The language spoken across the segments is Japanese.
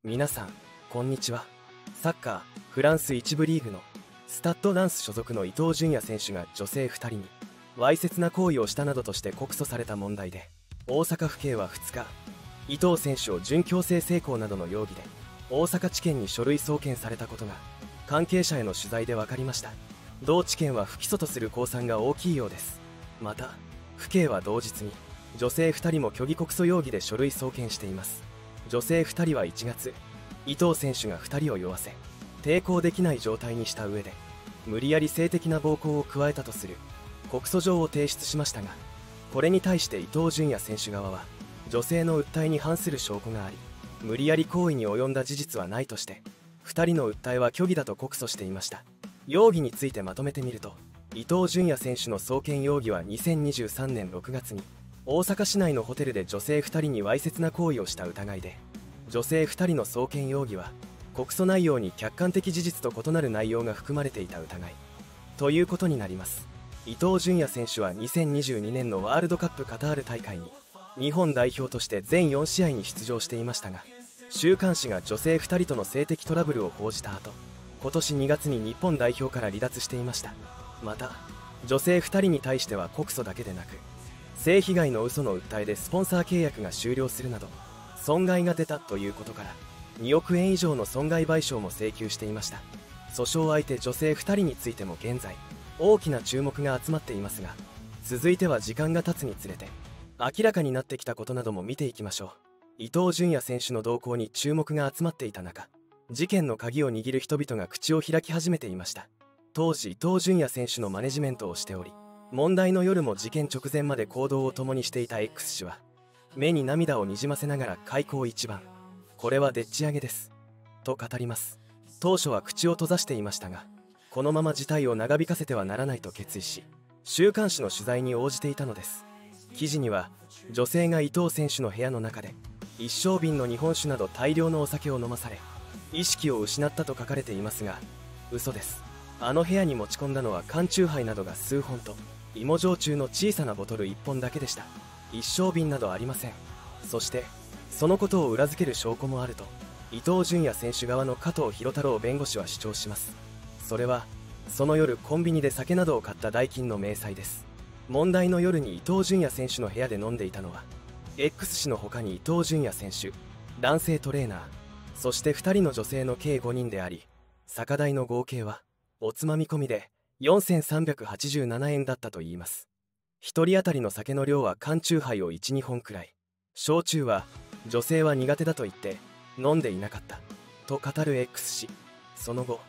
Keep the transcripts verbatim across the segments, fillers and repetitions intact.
皆さんこんにちは。サッカーフランス一部リーグのスタッド・ランス所属の伊東純也選手が女性ふたりにわいせつな行為をしたなどとして告訴された問題で、大阪府警はふつか、伊東選手を準強制性交などの容疑で大阪地検に書類送検されたことが関係者への取材で分かりました。同地検は不起訴とする公算が大きいようです。また府警は同日に女性ふたりも虚偽告訴容疑で書類送検しています。女性ふたりはいちがつ、伊東選手がふたりを酔わせ抵抗できない状態にした上で無理やり性的な暴行を加えたとする告訴状を提出しましたが、これに対して伊東純也選手側は女性の訴えに反する証拠があり、無理やり行為に及んだ事実はないとしてふたりの訴えは虚偽だと告訴していました。容疑についてまとめてみると、伊東純也選手の送検容疑はにせんにじゅうさんねんろくがつに大阪市内のホテルで女性ふたりにわいせつな行為をした疑いで、女性ふたりの送検容疑は告訴内容に客観的事実と異なる内容が含まれていた疑いということになります。伊東純也選手はにせんにじゅうにねんのワールドカップカタール大会に日本代表として全よんしあいに出場していましたが、週刊誌が女性ふたりとの性的トラブルを報じた後、今年にがつに日本代表から離脱していました。また女性ふたりに対しては告訴だけでなく、性被害の嘘の訴えでスポンサー契約が終了するなど損害が出たということからにおくえん以上の損害賠償も請求していました。訴訟相手女性ふたりについても現在大きな注目が集まっていますが、続いては時間が経つにつれて明らかになってきたことなども見ていきましょう。伊東純也選手の動向に注目が集まっていた中、事件の鍵を握る人々が口を開き始めていました。当時伊東純也選手のマネジメントをしており、問題の夜も事件直前まで行動を共にしていた X 氏は目に涙をにじませながら開口一番、これはでっち上げですと語ります。当初は口を閉ざしていましたが、このまま事態を長引かせてはならないと決意し、週刊誌の取材に応じていたのです。記事には女性が伊東選手の部屋の中で一升瓶の日本酒など大量のお酒を飲まされ意識を失ったと書かれていますが、嘘です。あの部屋に持ち込んだのは缶チューハイなどが数本と芋焼酎の小さなボトルいっぽんだけでした。一升瓶などありません。そしてそのことを裏付ける証拠もあると伊東純也選手側の加藤博太郎弁護士は主張します。それはその夜コンビニで酒などを買った代金の明細です。問題の夜に伊東純也選手の部屋で飲んでいたのは X 氏の他に伊東純也選手、男性トレーナー、そしてふたりの女性の計ごにんであり、酒代の合計はおつまみ込みでよんせんさんびゃくはちじゅうななえんだったといいます。ひとり当たりの酒の量は缶チューハイをいち、にほんくらい、焼酎は女性は苦手だと言って飲んでいなかったと語る X 氏。その後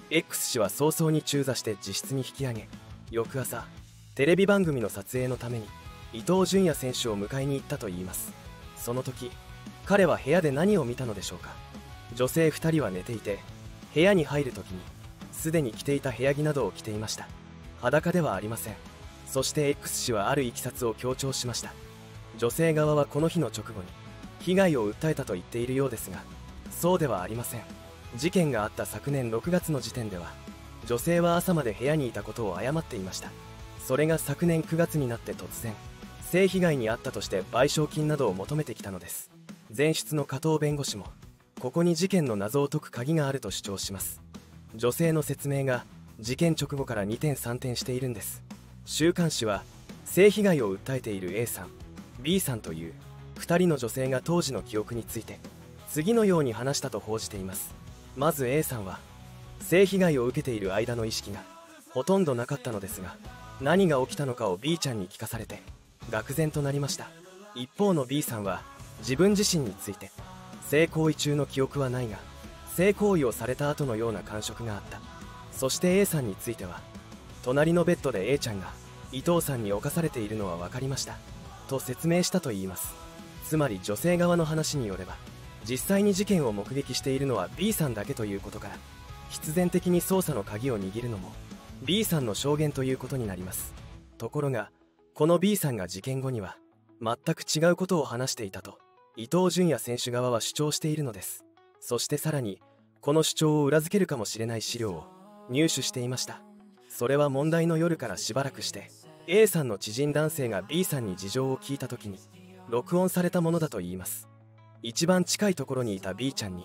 X 氏は早々に中座して自室に引き上げ、翌朝テレビ番組の撮影のために伊東純也選手を迎えに行ったといいます。その時彼は部屋で何を見たのでしょうか。女性ふたりは寝ていて、部屋に入る時にすでに着ていた部屋着などを着ていました。裸ではありません。そして X 氏はあるいきさつを強調しました。女性側はこの日の直後に被害を訴えたと言っているようですが、そうではありません。事件があった昨年ろくがつの時点では女性は朝まで部屋にいたことを謝っていました。それが昨年くがつになって突然性被害に遭ったとして賠償金などを求めてきたのです。前出の加藤弁護士もここに事件の謎を解く鍵があると主張します。女性の説明が事件直後からにてんさんてんしているんです。週刊誌は性被害を訴えている A さん、B さんというふたりの女性が当時の記憶について次のように話したと報じています。まず A さんは性被害を受けている間の意識がほとんどなかったのですが、何が起きたのかを B ちゃんに聞かされて愕然となりました。一方の B さんは自分自身について性行為中の記憶はないが性行為をされた後のような感触があった。そして A さんについては隣のベッドで A ちゃんが伊藤さんに侵されているのは分かりましたと説明したといいます。つまり女性側の話によれば実際に事件を目撃しているのは B さんだけということから、必然的に捜査の鍵を握るのも B さんの証言ということになります。ところがこの B さんが事件後には全く違うことを話していたと伊東純也選手側は主張しているのです。そしてさらにこの主張を裏付けるかもしれない資料を入手していました。それは問題の夜からしばらくして A さんの知人男性が B さんに事情を聞いた時に録音されたものだといいます。一番近いところにいた B ちゃんに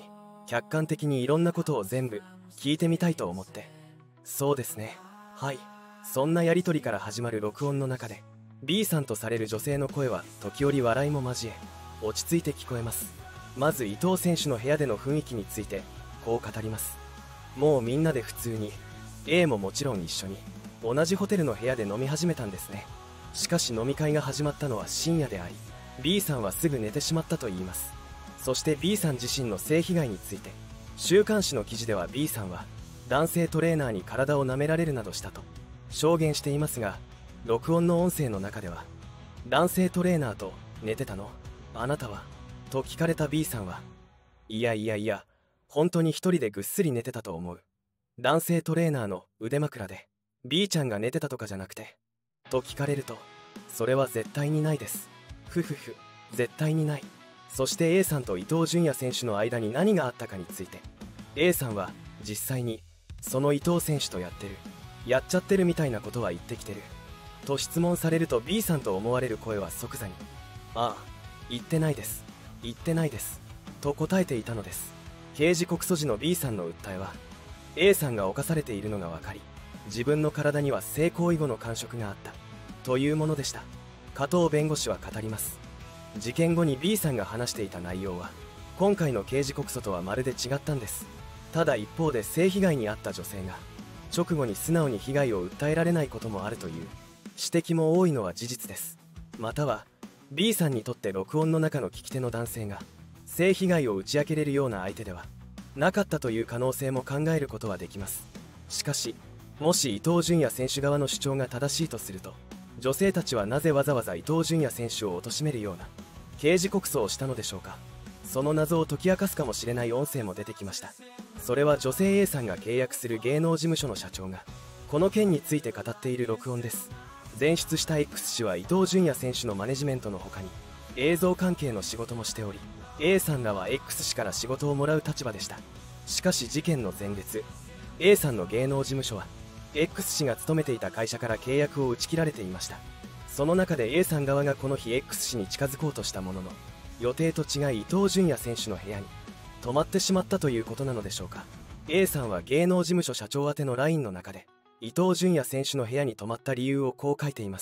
客観的にいろんなことを全部聞いてみたいと思って。そうですね、はい。そんなやり取りから始まる録音の中で B さんとされる女性の声は時折笑いも交え落ち着いて聞こえます。まず伊藤選手の部屋での雰囲気についてこう語ります。もうみんなで普通に A ももちろん一緒に同じホテルの部屋で飲み始めたんですね。しかし飲み会が始まったのは深夜であり B さんはすぐ寝てしまったと言います。そして B さん自身の性被害について週刊誌の記事では B さんは男性トレーナーに体を舐められるなどしたと証言していますが、録音の音声の中では男性トレーナーと寝てたのあなたはと聞かれた B さんは、いやいやいや本当に一人でぐっすり寝てたと思う。男性トレーナーの腕枕で B ちゃんが寝てたとかじゃなくてと聞かれると、それは絶対にないです。ふふふ、絶対にない。そして A さんと伊東純也選手の間に何があったかについて A さんは実際にその伊東選手とやってるやっちゃってるみたいなことは言ってきてると質問されると B さんと思われる声は即座に、ああ言ってないです言ってないですと答えていたのです。刑事告訴時の B さんの訴えは A さんが犯されているのが分かり、自分の体には性行為後の感触があったというものでした。加藤弁護士は語ります。事件後に B さんが話していた内容は今回の刑事告訴とはまるで違ったんです。ただ一方で性被害に遭った女性が直後に素直に被害を訴えられないこともあるという指摘も多いのは事実です。または B さんにとって録音の中の聞き手の男性が性被害を打ち明けれるような相手ではなかったという可能性も考えることはできます。しかしもし伊東純也選手側の主張が正しいとすると、女性たちはなぜわざわざ伊東純也選手を貶めるような刑事告訴をしたのでしょうか。その謎を解き明かすかもしれない音声も出てきました。それは女性 A さんが契約する芸能事務所の社長がこの件について語っている録音です。前出した X 氏は伊東純也選手のマネジメントの他に映像関係の仕事もしており、 A さんらは X 氏から仕事をもらう立場でした。しかし事件の前月 A さんの芸能事務所は X 氏が勤めていた会社から契約を打ち切られていました。その中で A さん側がこの日 X 氏に近づこうとしたものの、予定と違い伊東純也選手の部屋に泊まってしまったということなのでしょうか。 A さんは芸能事務所社長宛ての ライン の中で伊東純也選手の部屋に泊まった理由をこう書いています。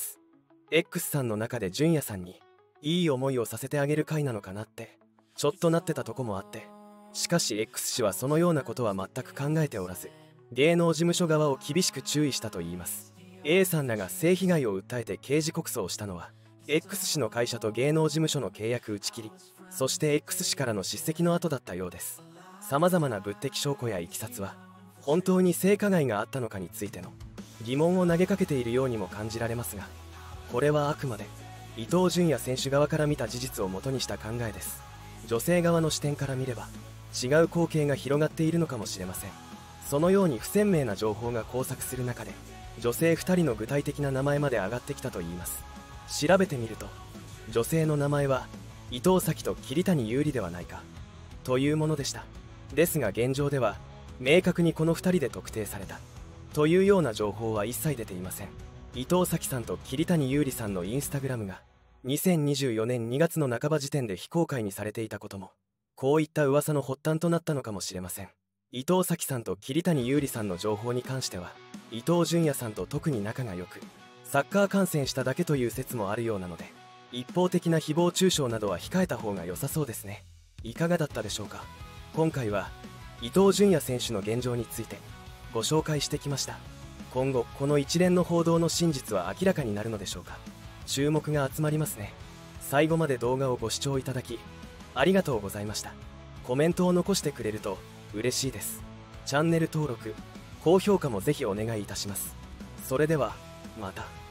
X さんの中で純也さんにいい思いをさせてあげる回なのかなってちょっとなってたとこもあって、しかし X 氏はそのようなことは全く考えておらず、芸能事務所側を厳しく注意したといいます。 A さんらが性被害を訴えて刑事告訴をしたのは X 氏の会社と芸能事務所の契約打ち切り、そして X 氏からの叱責の後だったようです。さまざまな物的証拠やいきさつは本当に性加害があったのかについての疑問を投げかけているようにも感じられますが、これはあくまで伊東純也選手側から見た事実をもとにした考えです。女性側の視点から見れば違う光景が広がっているのかもしれません。そのように不鮮明な情報が交錯する中で女性ふたりの具体的な名前まで上がってきたといいます。調べてみると女性の名前は伊藤咲と桐谷優里ではないかというものでした。ですが現状では明確にこのふたりで特定されたというような情報は一切出ていません。伊藤咲さんと桐谷優里さんのインスタグラムがにせんにじゅうよねんにがつの半ば時点で非公開にされていたこともこういった噂の発端となったのかもしれません。伊藤咲さんと桐谷優里さんの情報に関しては伊東純也さんと特に仲が良くサッカー観戦しただけという説もあるようなので、一方的な誹謗中傷などは控えた方が良さそうですね。いかがだったでしょうか。今回は伊東純也選手の現状についてご紹介してきました。今後この一連の報道の真実は明らかになるのでしょうか。注目が集まりますね。最後まで動画をご視聴いただきありがとうございました。コメントを残してくれると嬉しいです。チャンネル登録高評価もぜひお願いいたします。それではまた。